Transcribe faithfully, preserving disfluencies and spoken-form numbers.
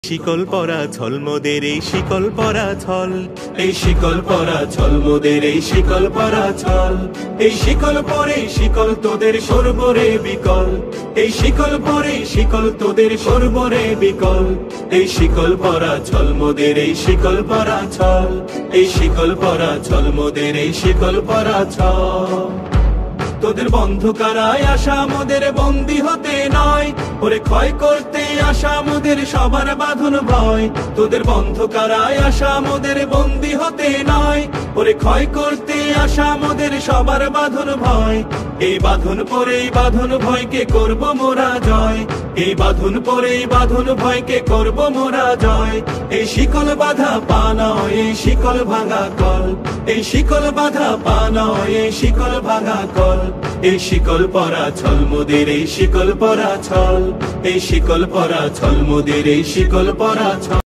শিকল পরা ছল মোদের এই শিকল পরা ছল, এই শিকল পরা ছল মোদের এই শিকল পরা ছল, এই শিকল পরে শিকল তোদের সর্বরে বিকল, এই শিকল পরে শিকল তোদের সর্বরে বিকল, এই শিকল পরা ছল মোদের এই শিকল পরা ছল, এই শিকল পরা ছল মোদের এই শিকল পরা ছল। তোদের বন্ধ কারায় আশা মোদের বন্দী হতে নয়, ওরে ক্ষয় করতে আশা মোদের সবার বাঁধন ভয়, তোদের বন্ধ কারায় আশা মোদের বন্দী হতে নয়, ওরে ক্ষয় করতে আশা মোদের সবার বাঁধন ভয়, এই বাঁধন পরে বাঁধন ভয়কে করব মোরা জয়, এই বাঁধন পরে বাঁধন ভয়কে করব মোরা জয়, এই শিকল বাঁধা পা নয় এই শিকল ভাঙা কল, এই শিকল বাঁধা পা নয় এই শিকল ভাঙা কল, এই শিকল পরা ছল মোদের এই শিকল পরা ছল, এই শিকল পরা ছল মোদের এই শিকল পরা ছল।